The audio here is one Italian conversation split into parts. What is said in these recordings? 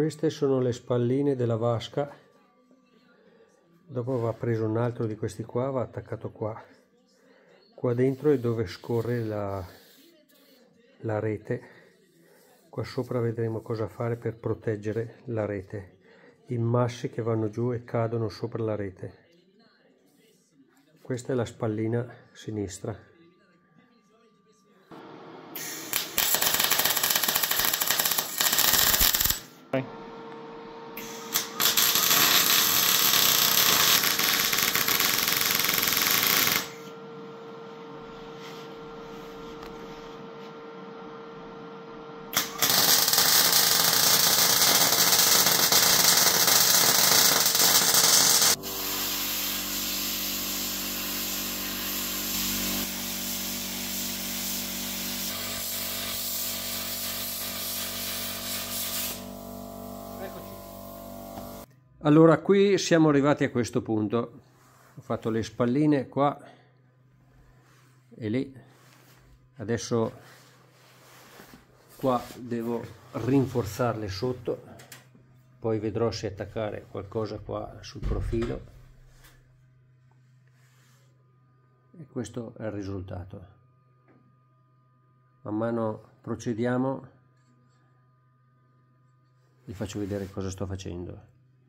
Queste sono le spalline della vasca. Dopo va preso un altro di questi qua, va attaccato qua. Qua dentro è dove scorre la rete. Qua sopra vedremo cosa fare per proteggere la rete. I massi che vanno giù e cadono sopra la rete. Questa è la spallina sinistra. Allora, qui siamo arrivati a questo punto. Ho fatto le spalline qua e lì. Adesso qua devo rinforzarle sotto, poi vedrò se attaccare qualcosa qua sul profilo. E questo è il risultato. Man mano procediamo, vi faccio vedere cosa sto facendo.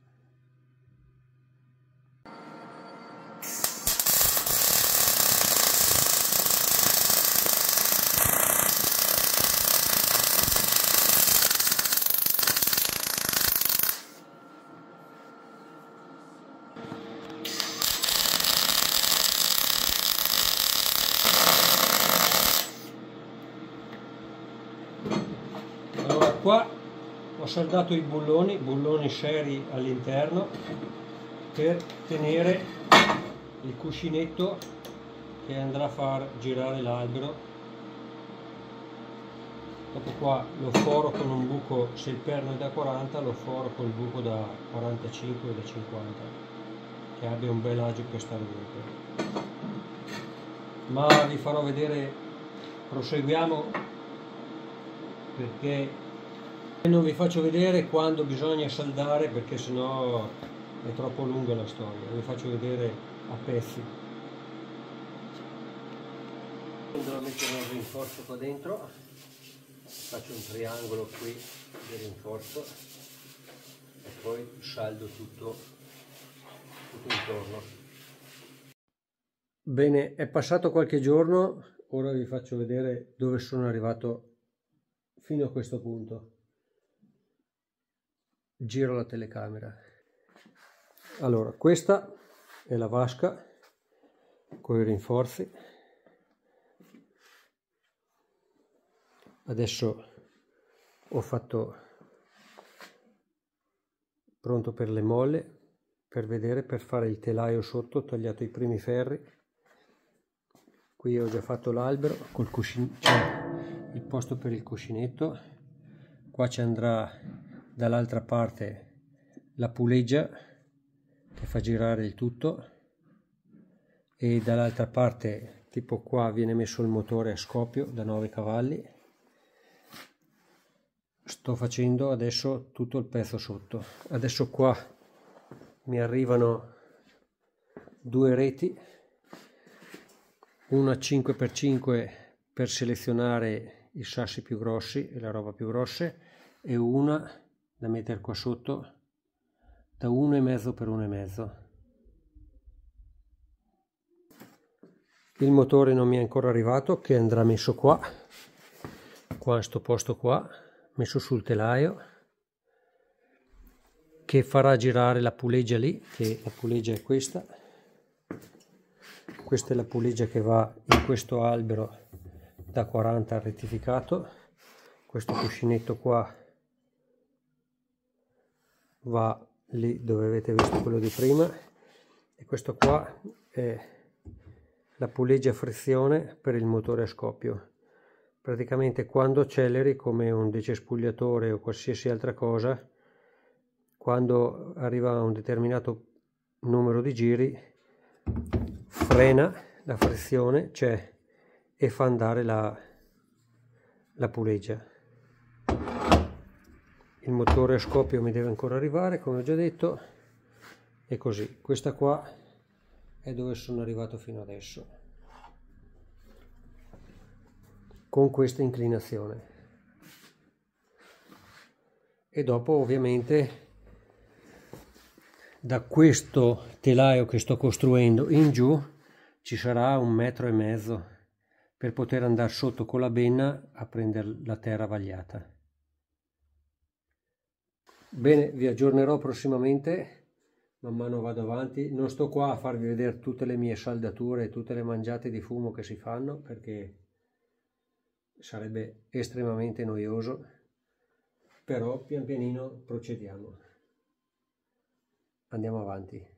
Allora, qua ho saldato i bulloni seri all'interno per tenere il cuscinetto che andrà a far girare l'albero. Dopo qua lo foro con un buco, se il perno è da 40 lo foro col buco da 45 o da 50, che abbia un bel agio per stare dentro. Ma vi farò vedere, proseguiamo, perché non vi faccio vedere quando bisogna saldare, perché sennò è troppo lunga la storia. Vi faccio vedere a pezzi. Andrò a mettere un rinforzo qua dentro, faccio un triangolo qui di rinforzo e poi saldo tutto intorno. Bene, è passato qualche giorno, ora vi faccio vedere dove sono arrivato fino a questo punto. Giro la telecamera. Allora, questa è la vasca con i rinforzi. Adesso ho fatto pronto per le molle, per vedere, per fare il telaio sotto. Ho tagliato i primi ferri. Qui ho già fatto l'albero col cuscino, c'è il posto per il cuscinetto. Qua ci andrà dall'altra parte la puleggia che fa girare il tutto, e dall'altra parte, tipo qua, viene messo il motore a scoppio da 9 cavalli. Sto facendo adesso tutto il pezzo sotto. Adesso qua mi arrivano 2 reti, una 5x5 per selezionare i sassi più grossi e la roba più grosse, e una da mettere qua sotto da 1,5 per 1,5. Il motore non mi è ancora arrivato, che andrà messo qua in sto posto qua, messo sul telaio, che farà girare la puleggia lì, che la puleggia è questa. Questa è la puleggia che va in questo albero da 40 rettificato. Questo cuscinetto qua va lì dove avete visto quello di prima, e questo qua è la puleggia a frizione per il motore a scoppio. Praticamente quando acceleri, come un decespugliatore o qualsiasi altra cosa, quando arriva a un determinato numero di giri frena la frizione, e fa andare la puleggia. il motore a scoppio mi deve ancora arrivare, come ho già detto, e così. Questa qua è dove sono arrivato fino adesso, con questa inclinazione. E dopo ovviamente da questo telaio che sto costruendo in giù ci sarà 1,5 metri per poter andare sotto con la benna a prendere la terra vagliata. Bene, vi aggiornerò prossimamente man mano vado avanti. Non sto qua a farvi vedere tutte le mie saldature e tutte le mangiate di fumo che si fanno, perché sarebbe estremamente noioso, però pian pianino procediamo. Andiamo avanti.